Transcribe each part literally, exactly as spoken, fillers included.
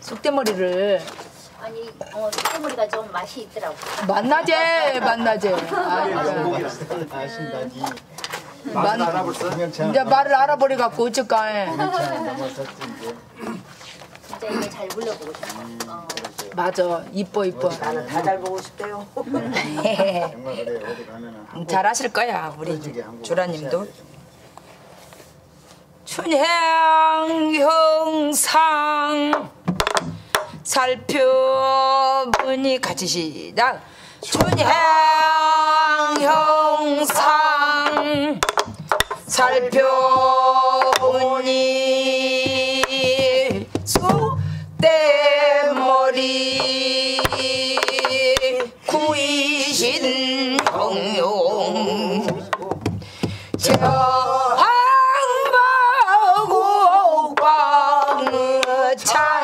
쑥대머리를. 아니, 어, 쑥대머리가 좀 맛이 있더라고. 만나지, 만나지. 아신다지. 만, 이제 말을 알아버려갖고 어쩔까. 진짜 이거 잘 불러보고 싶어. 어. 맞아, 이뻐 이뻐. 나는 다 잘 보고 싶대요. 잘하실 거야 우리 주라님도. 춘향 형상 살펴보니 같이 시작. 춘향 형상 살펴보니 쑥대머리 구이신 형용 저항마곡방의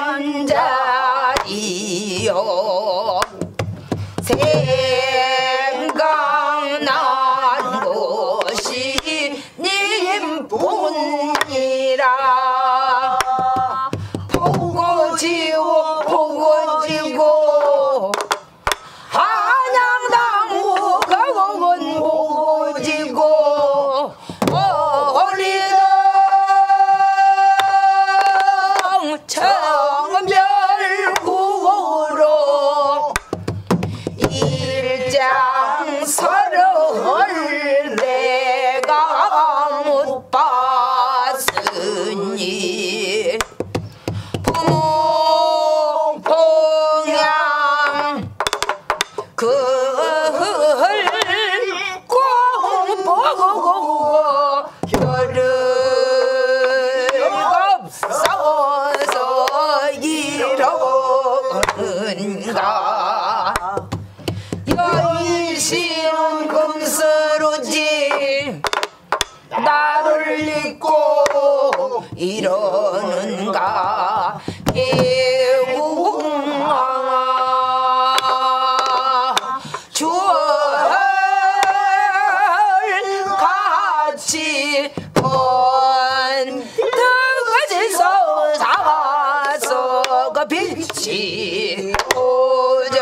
찬자리요 생각난 것이 님뿐이라 보고 지고 보고 지고 한양나무 가공은 보고 지고 어리동 청별구로 일장서를 내가 못 봤으니 부모 봉양 그을 꼭 보고 결을 없어서 이러는가 여인시는 금스루지 나를 잊고 이러는가 애궁아 주얼 같이 번뜩어지서 사와서 그 빛이 오죠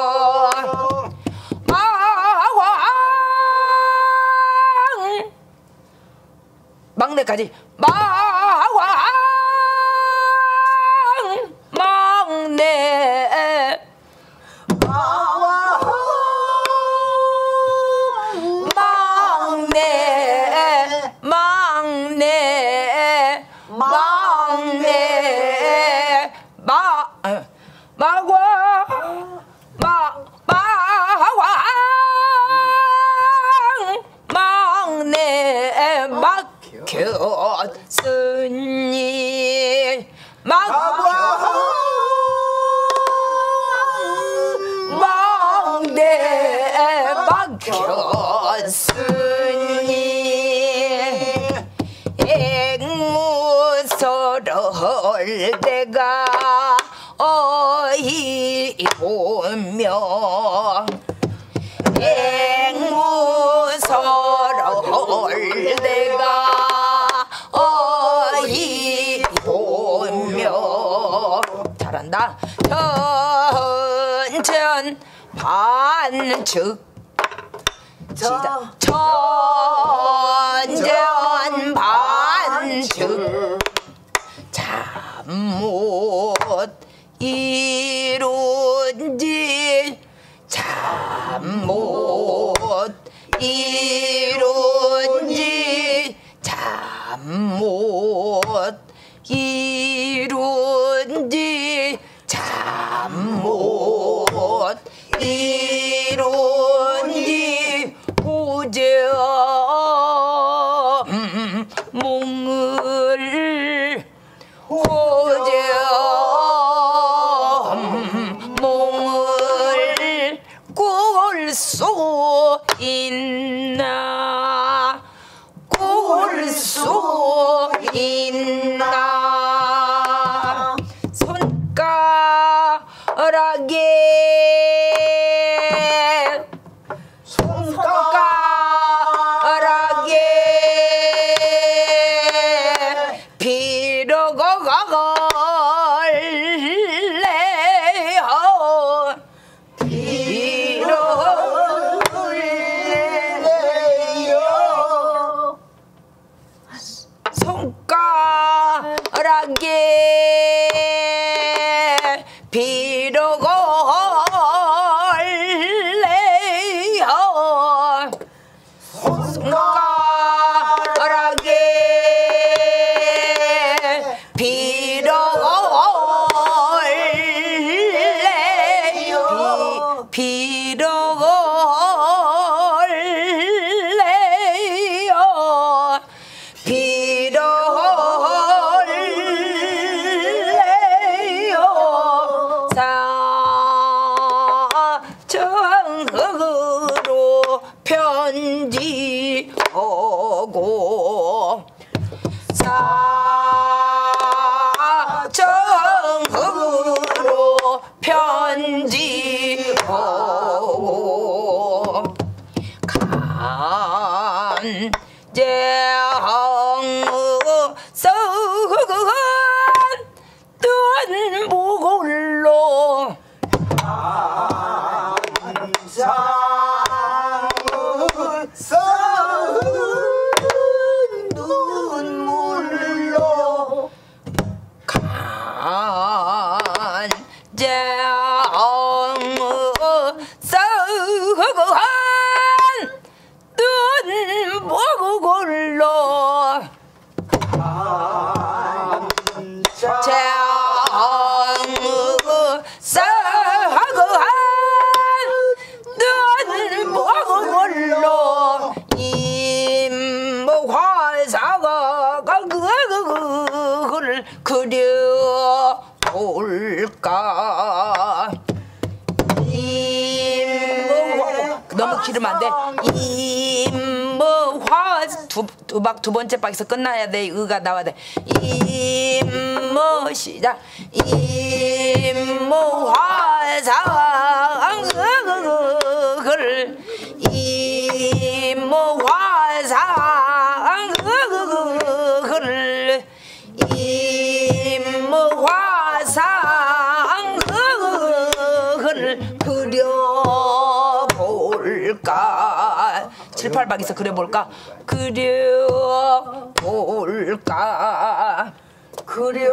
마왕 막내까지 마왕 막내 막내 막내 막내 마 마와 마 마왕 막내 막혔으니 막와 막내 막혔으니 앵무서를 내가 어이 보며 앵무서를 내가 어이 보며 잘한다. 천천 반측 시작. 천전 반측 잠못 이룬지 잠못 이룬지 잠못 이룬지 잠못 이룬지 호정 몽을 호정 몽을 꿀 수 있나 꿀 수 있나 손가락에 손가락에 비로고 가걸 빌어올래요 빌어올래요 사정으로 편지 오고 사정으로 편지 오고 간제항의 서은 눈물로 간제항의 서은 눈물로 간제항의 서은 눈물로 제항의 서은 눈물로 임화사가 그걸 그려볼까 임화 너무 길으면 안돼 임화 두, 두, 박, 두 번째 박에서 끝나야 돼 의가 나와야 돼 임모 시작 임모화상 그걸 임모화상 그걸 임모화상 그걸 그려볼까 칠팔 박에서 그려볼까 그려볼까 그려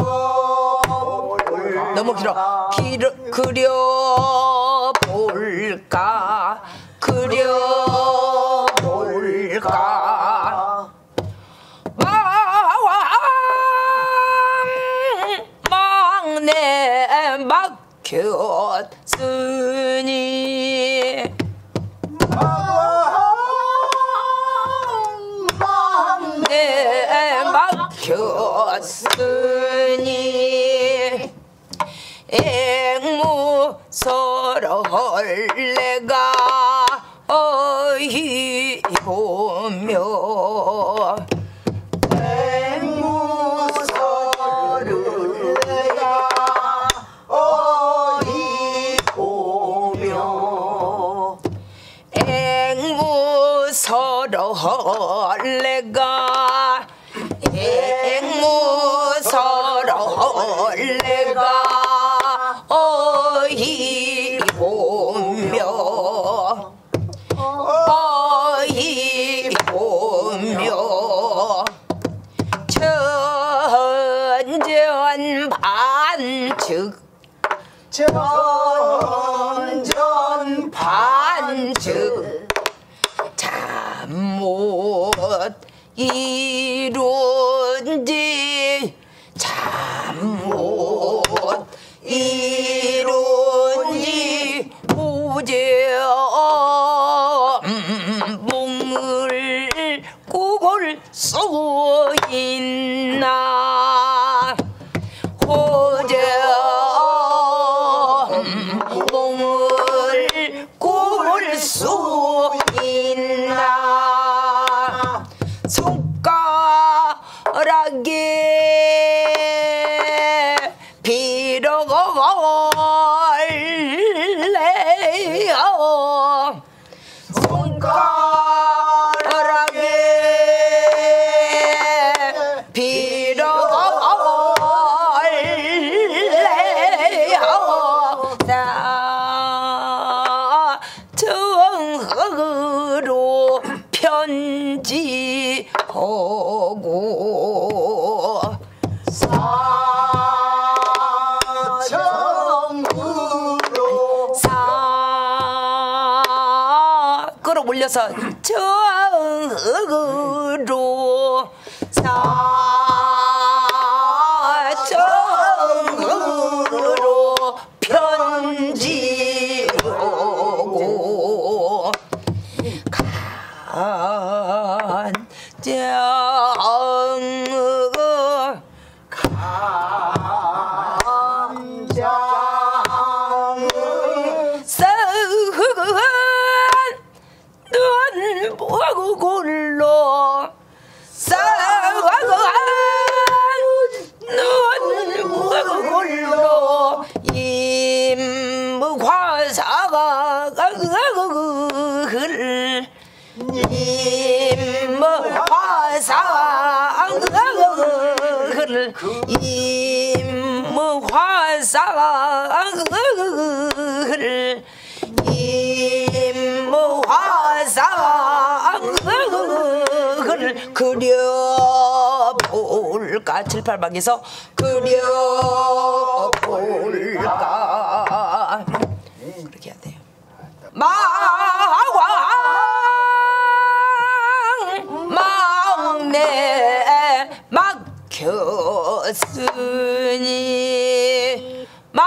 너무 길어 길어 그려볼까 그려볼까 마왕 막내 막혔으니 막내 막혔으니 앵무서러울 내가 어이 보며 앵무서를 내가 어이 보며 앵무서러울 내가 앵무서러울 내가 어이 보며 어이 보며 천전 반측 천전 반측 잠못 이룬지 잠못 이룬지 무죄 몸을 꾸골 수 있나 호재 몸을 꾸골 수 있나 손가락에 빌어올래요 손가락에 빌어올래요 사정으로 편지 오고 사정으로 사 끌어올려서 정으로 사정으로 편지 눈 보고 골로 싸가고 눈 보고 골로 임화사가 그를 임화사 그를 임화사 그를 임화사 그를 그려볼까 칠팔방에서 그려볼까 그렇게 해야 돼요. 마왕 막내 막혔으니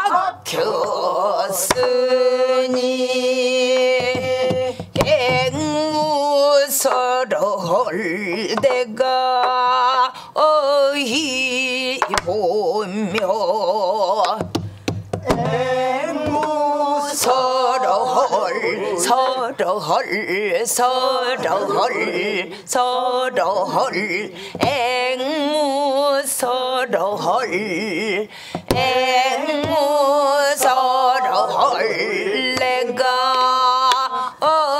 막혔으니 앵무서러울 내가 어이 보며 서러울 서러울 서러울 서러울 앵무 서러울 앵무 서러울 내가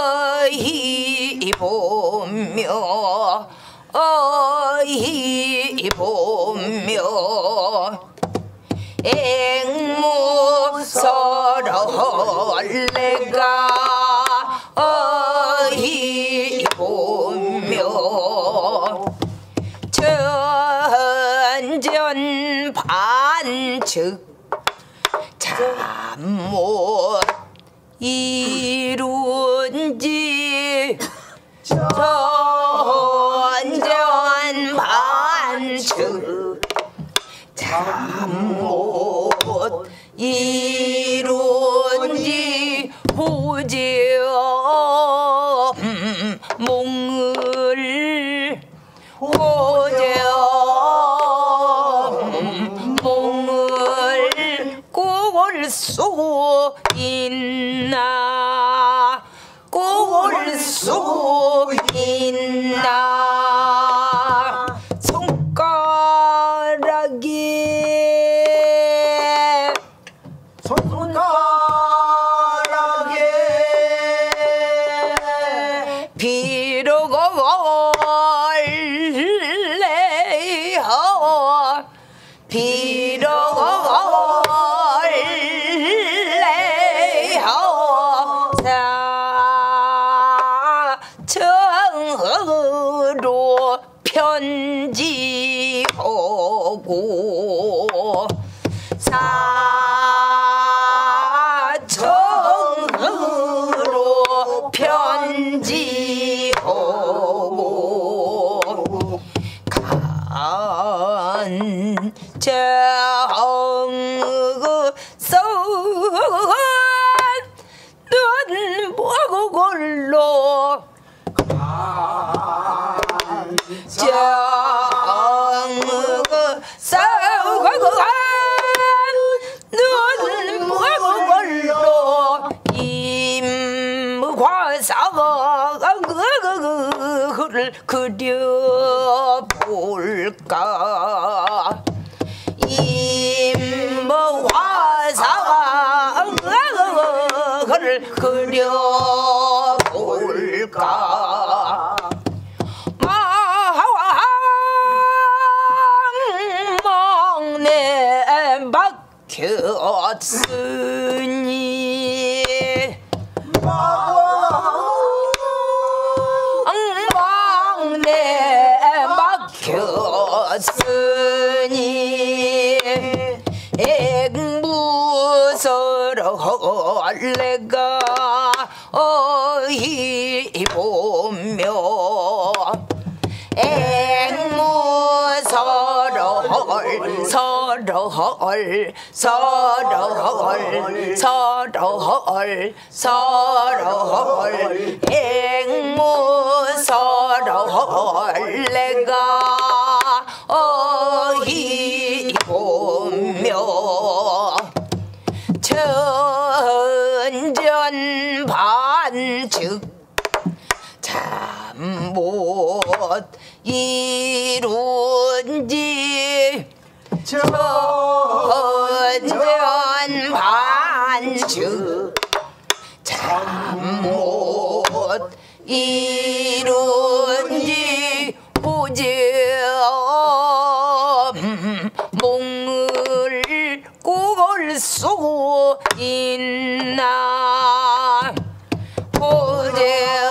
어이 보며 어이 보며 앵무 서러울 내가 어이 보며 전전 반측 잠못 이룬지 전전 반측 잠못 이룬지 호재엄 몽을 호재엄 몽을 꼴 수 있나 꼴 수 있나 손가락에 손가락에 비로고 올래요 비로고 올래요 사청으로 편지하고 사청으로 편지하고 간정그 썩은 눈 보고 골로 정그 썩은 눈 보고 골로 임화사가 그를 그려볼까 임화사가 그를 그려볼까 막내 막혔으니 막내 막혔으니 앵무서러울 내가 어이 보며 앵무서러울 서러울 서러울 서러울 서러울 앵무서러울 내가 어이 보며 천전 반 반즉 참 못 이룬지 전전 반즉 참 못 이룬지 오직 몽을 꿀 수 있나 오직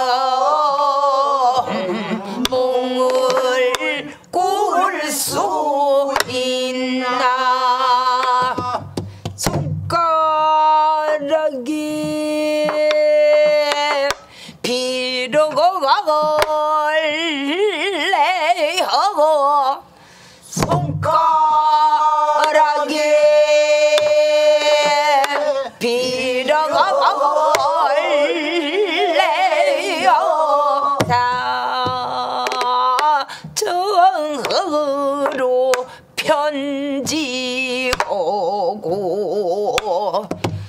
몽을 꿀 수 있나 손가락이 비로고 가걸래하고 손가락이 비로고 가걸래요 사정으로 편지하고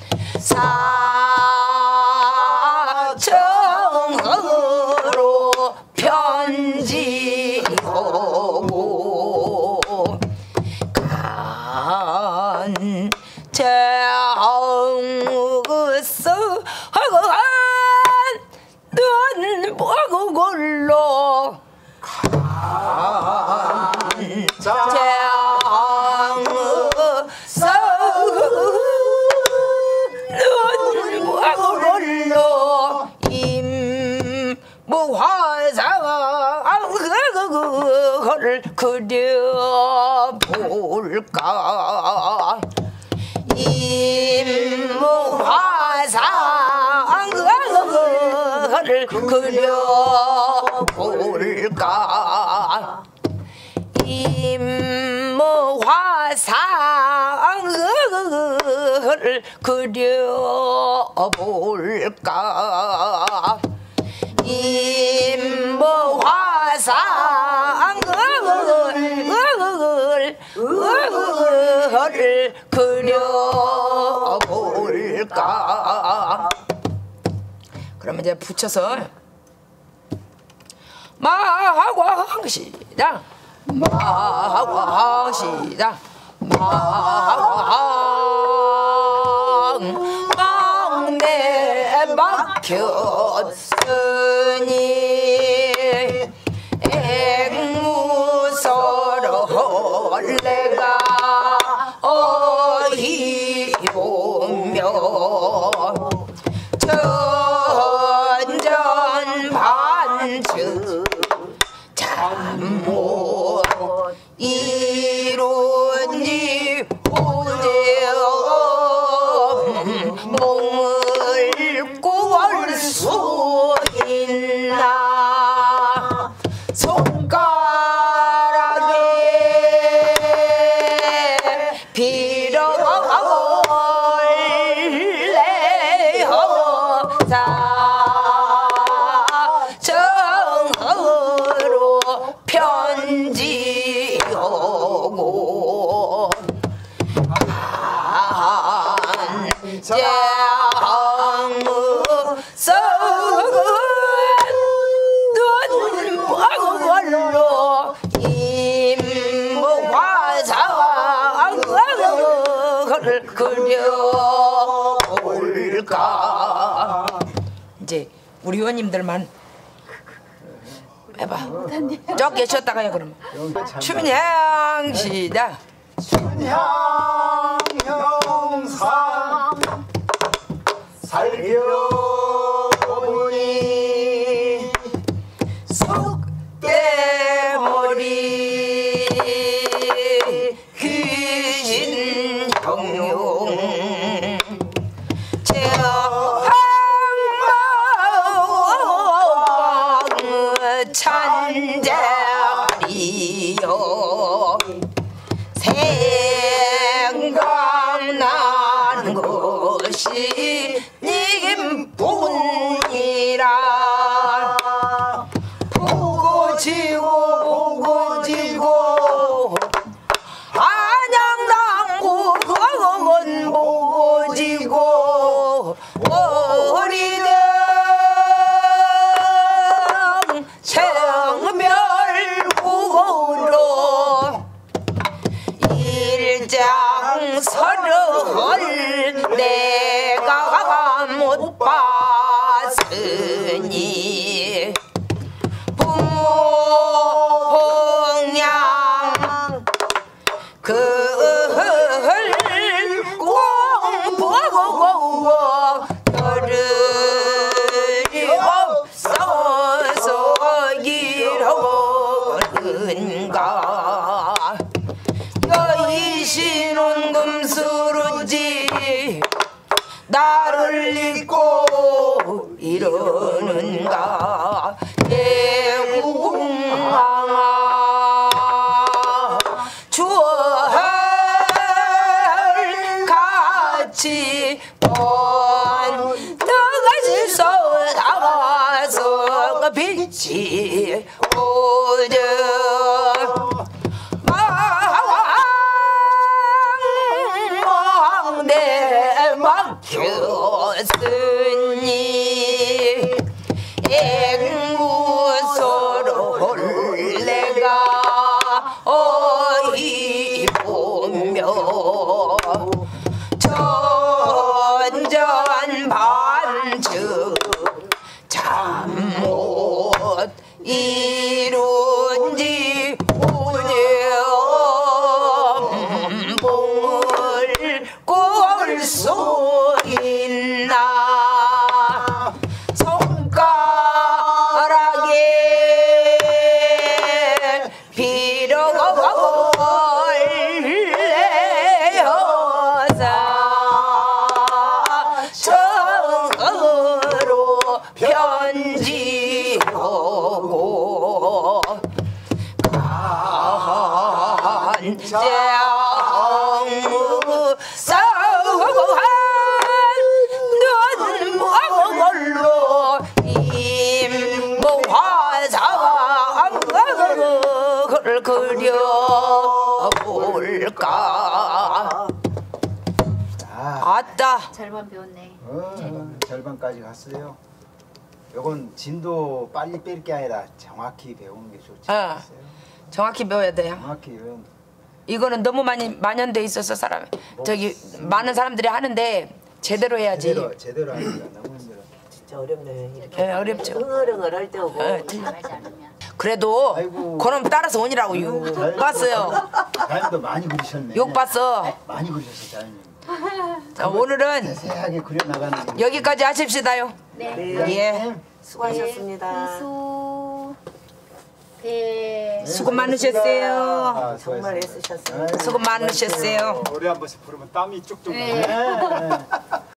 사정으로 편지하고 간장으서 하고 한눈 보고 골로 간장으서 눈 보고 골로 임무화상을 그려볼까 임무화상을 그려볼까 임무화상을 그려볼까 임무화상을 그려볼까 그러면 이제 붙여서 마왕시다 마왕시다 마왕 막내 막혔으니 앵무서러 내가 어이 보며 전전 반즉 참 못 이룬지 오직 몽을 꿀 수 있나 손가락에 빌어올래요 사정으로 편지하고 간장으서 눈 보고 걸로 임무화상을 그려볼까 이제 우리 의원님들만 해봐 적게 쉬었다가요 그러면 춘향시다 춘향영상 살펴보니 속대머리 귀신 형용 제항마왕 찬자리요 생각나는 것이 님 못 봤으니 봉양 그을 공부하고 열흘이 없어서 이러는가 여이신은 금수루지 나를 잊고 이러는가 대궁왕아 주얼 같이 번떡하시서 나가서 그 빛이 오죠 망망대 막혔으니 앵무서를 내가 어이 보며 전전 반즉 잠못 이룬지 오념봉을 꼴 수 있나 손가락에 빌어올래여사 정으로 편지하고 간장무 싸우한 눈물로 임모화상을 그려볼까 아따 절반 배웠네. 어, 절반까지 갔어요. 요건 진도 빨리 뺄 게 아니라 정확히 배우는 게 좋지 어. 않겠어요? 정확히 배워야 돼요 정확히 외운. 이거는 너무 많이 만연돼 있어서 사람 저기 많은 사람들이 하는데 제대로 해야지 제대로 제대로 하니까 너무 힘들어. 진짜 어렵네. 이렇게 예, 어렵죠 흥얼흥얼 할 때 오고. 예, 잘하지 않으면. 그래도 아이고. 그럼 따라서 오니라고 욕 봤어요 자연도 많이 그리셨네. 욕 봤어 많이 그리셨어 자연님. 자, 오늘은 세세하게 그려 나가는 게. 여기까지 하십시다요 네. 예 수고하셨습니다. 수 배. 수고 많으셨어요 아, 정말 수고하셨습니다. 애쓰셨어요. 수고 많으셨어요 노래 한 번씩 부르면 땀이 쭉쭉 네. 나네. 네, 네.